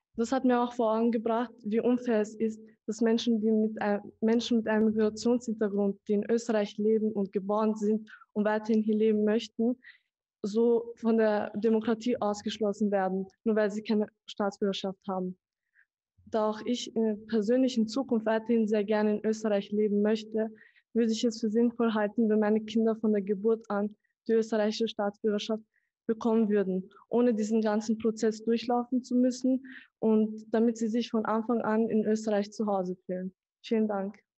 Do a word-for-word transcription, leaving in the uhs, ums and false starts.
Das hat mir auch vor Augen gebracht, wie unfair es ist, dass Menschen, die mit ein, Menschen mit einem Migrationshintergrund, die in Österreich leben und geboren sind und weiterhin hier leben möchten, so von der Demokratie ausgeschlossen werden, nur weil sie keine Staatsbürgerschaft haben. Da auch ich äh, persönlich in Zukunft weiterhin sehr gerne in Österreich leben möchte, würde ich es für sinnvoll halten, wenn meine Kinder von der Geburt an die österreichische Staatsbürgerschaft bekommen würden, ohne diesen ganzen Prozess durchlaufen zu müssen und damit sie sich von Anfang an in Österreich zu Hause fühlen. Vielen Dank.